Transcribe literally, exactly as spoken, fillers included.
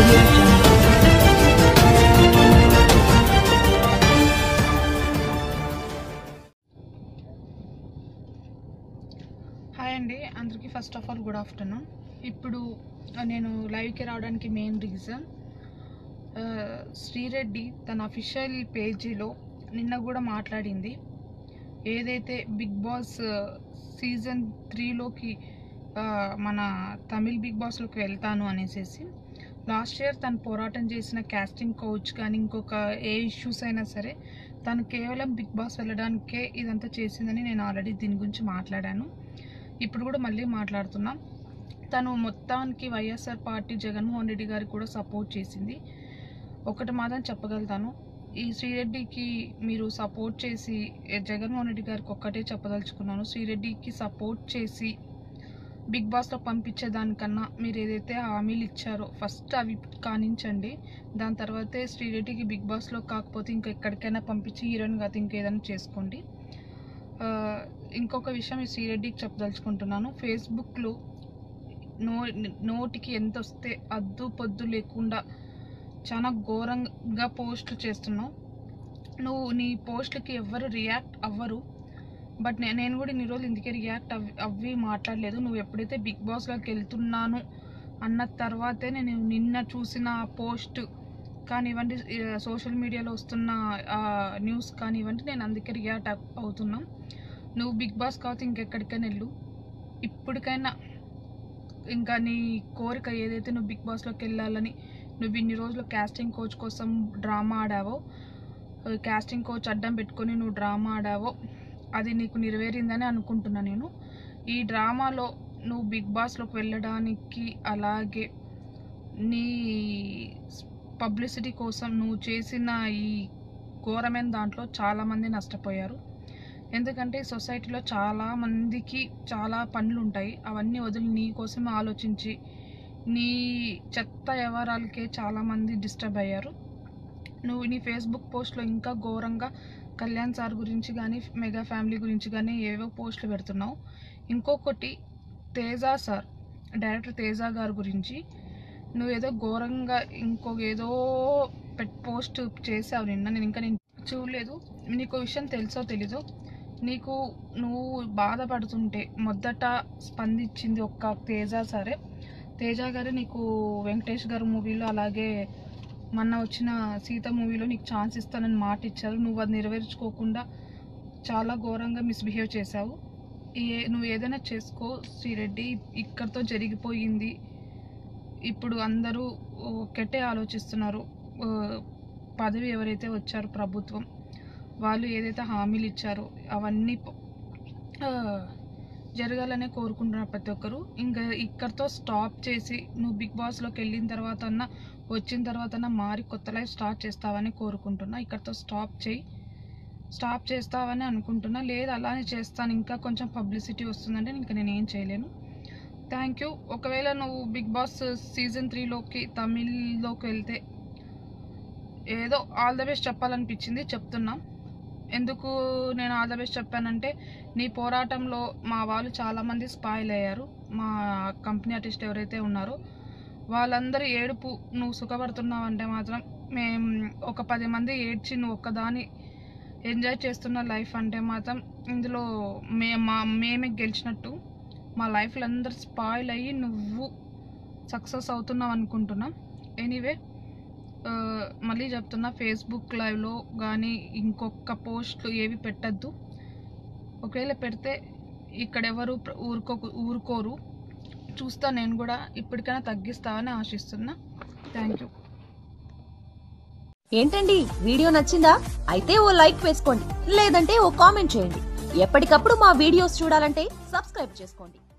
audio jungle. Hi అండి, అందరికీ first of all good afternoon. ఇప్పుడు నేను లైవ్కి రావడానికి మెయిన్ రీజన్, శ్రీరెడ్డి తన అఫీషియల్ పేజీలో నిన్న కూడా మాట్లాడింది. ఏదైతే బిగ్ బాస్ సీజన్ త్రీలోకి మన తమిళ్ బిగ్ బాస్లోకి వెళ్తాను అనేసి లాస్ట్ ఇయర్ తను పోరాటం చేసిన కాస్టింగ్ కోచ్ కానీ ఇంకొక ఏ ఇష్యూస్ అయినా సరే తను కేవలం బిగ్ బాస్ వెళ్ళడానికే ఇదంతా చేసిందని నేను ఆల్రెడీ దీని గురించి మాట్లాడాను. ఇప్పుడు కూడా మళ్ళీ మాట్లాడుతున్నాం. తను మొత్తానికి వైఎస్ఆర్ పార్టీ జగన్మోహన్ రెడ్డి గారికి కూడా సపోర్ట్ చేసింది. ఒకటి మాత్రం చెప్పగలుగుతాను, ఈ శ్రీరెడ్డికి మీరు సపోర్ట్ చేసి, జగన్మోహన్ రెడ్డి గారికి ఒక్కటే చెప్పదలుచుకున్నాను, శ్రీరెడ్డికి సపోర్ట్ చేసి బిగ్ బాస్లో పంపించేదానికన్నా మీరు ఏదైతే హామీలు ఇచ్చారో ఫస్ట్ అవి కానించండి. దాని తర్వాతే శ్రీరెడ్డికి బిగ్ బాస్లో కాకపోతే ఇంకా ఎక్కడికైనా పంపించి హీరోయిన్ కాదు ఇంకేదైనా చేసుకోండి. ఇంకొక విషయం ఈ శ్రీరెడ్డికి చెప్పదలుచుకుంటున్నాను, ఫేస్బుక్లో నో నోటికి ఎంత వస్తే అద్దు పొద్దు లేకుండా చాలా ఘోరంగా పోస్టులు చేస్తున్నావు. నువ్వు నీ పోస్టులకి ఎవ్వరు రియాక్ట్ అవ్వరు, బట్ నేను కూడా ఇన్ని రోజులు ఇందుకే రియాక్ట్ అవి అవి మాట్లాడలేదు. నువ్వు ఎప్పుడైతే బిగ్ బాస్లోకి వెళ్తున్నాను అన్న తర్వాతే నేను నిన్న చూసిన పోస్ట్ కానివ్వండి, సోషల్ మీడియాలో వస్తున్న న్యూస్ కానివ్వండి, నేను అందుకే రియాక్ట్ అవుతున్నాం. నువ్వు బిగ్ బాస్ కావచ్చు ఇంకెక్కడికైనా వెళ్ళు, ఇప్పటికైనా ఇంకా నీ కోరిక ఏదైతే నువ్వు బిగ్ బాస్లోకి వెళ్ళాలని నువ్వు ఇన్ని రోజులు కాస్టింగ్ కోచ్ కోసం డ్రామా ఆడావో, కాస్టింగ్ కోచ్ అడ్డం పెట్టుకొని నువ్వు డ్రామా ఆడావో అది నీకు నెరవేరిందని అనుకుంటున్నా. నేను ఈ డ్రామాలో నువ్వు బిగ్ బాస్లోకి వెళ్ళడానికి అలాగే నీ పబ్లిసిటీ కోసం నువ్వు చేసిన ఈ ఘోరమైన దాంట్లో చాలామంది నష్టపోయారు. ఎందుకంటే సొసైటీలో చాలామందికి చాలా పనులు ఉంటాయి, అవన్నీ వదిలి నీ కోసం ఆలోచించి నీ చెత్త వ్యవహారాలకే చాలామంది డిస్టర్బ్ అయ్యారు. నువ్వు నీ ఫేస్బుక్ పోస్ట్లో ఇంకా ఘోరంగా కళ్యాణ్ సార్ గురించి కానీ మెగా ఫ్యామిలీ గురించి కానీ ఏవో పోస్టులు పెడుతున్నావు. ఇంకొకటి తేజ సార్, డైరెక్టర్ తేజ గారి గురించి నువ్వు ఏదో ఘోరంగా ఇంకొక ఏదో పెట్ పోస్ట్ చేసావు నిన్న, నేను ఇంకా నేను చూడలేదు. నీకు విషయం తెలుసో తెలీదో, నీకు నువ్వు బాధపడుతుంటే మొదట స్పందించింది ఒక్క తేజ సరే. తేజ గారు నీకు వెంకటేష్ గారు మూవీలో అలాగే మొన్న వచ్చిన సీత మూవీలో నీకు ఛాన్స్ ఇస్తానని మాట ఇచ్చారు. నువ్వు అది నెరవేర్చుకోకుండా చాలా ఘోరంగా మిస్బిహేవ్ చేశావు. ఏ నువ్వు ఏదైనా చేసుకో శ్రీరెడ్డి, ఇక్కడితో జరిగిపోయింది. ఇప్పుడు అందరూ ఒక్కటే ఆలోచిస్తున్నారు, పదవి ఎవరైతే వచ్చారో ప్రభుత్వం వాళ్ళు ఏదైతే హామీలు ఇచ్చారో అవన్నీ జరగాలనే కోరుకుంటున్నారు ప్రతి ఒక్కరు. ఇంకా ఇక్కడితో స్టాప్ చేసి నువ్వు బిగ్ బాస్లోకి వెళ్ళిన తర్వాత అన్నా వచ్చిన తర్వాత అన్నా మారి కొత్త లైఫ్ స్టార్ట్ చేస్తావని కోరుకుంటున్నా. ఇక్కడితో స్టాప్ చేయి, స్టాప్ చేస్తావని అనుకుంటున్నా. లేదు అలానే చేస్తాను, ఇంకా కొంచెం పబ్లిసిటీ వస్తుందంటే ఇంకా నేను ఏం చేయలేను. Thank you. ఒకవేళ నువ్వు బిగ్ బాస్ సీజన్ త్రీలోకి తమిళ్లోకి వెళ్తే ఏదో ఆల్ ద బెస్ట్ చెప్పాలనిపించింది, చెప్తున్నా. ఎందుకు నేను ఆల్ ద బెస్ట్ చెప్పానంటే నీ పోరాటంలో మా వాళ్ళు చాలామంది స్పాయిల్ అయ్యారు. మా కంపెనీ ఆర్టిస్ట్ ఎవరైతే ఉన్నారో వాళ్ళందరూ ఏడుపు నువ్వు సుఖపడుతున్నావు అంటే మాత్రం మేము ఒక పది మంది ఏడ్చి నువ్వు ఒక్కదాని ఎంజాయ్ చేస్తున్న లైఫ్ అంటే మాత్రం ఇందులో మే మా మేమే గెలిచినట్టు. మా లైఫ్లో అందరు స్పాయిల్ అయ్యి నువ్వు సక్సెస్ అవుతున్నావు అనుకుంటున్నాం. ఎనీవే మళ్ళీ చెప్తున్నా, ఫేస్బుక్ లైవ్లో కానీ ఇంకొక పోస్ట్లు ఏవి పెట్టద్దు. ఒకవేళ పెడితే ఇక్కడెవరు ఊరుకో ఊరుకోరు చూస్తా. నేను కూడా ఇప్పటికైనా తగ్గిస్తావని ఆశిస్తున్నా. Thank you. ఏంటండి వీడియో నచ్చిందా? అయితే ఓ లైక్ వేసుకోండి, లేదంటే ఓ కామెంట్ చేయండి. ఎప్పటికప్పుడు మా వీడియోస్ చూడాలంటే సబ్స్క్రైబ్ చేసుకోండి.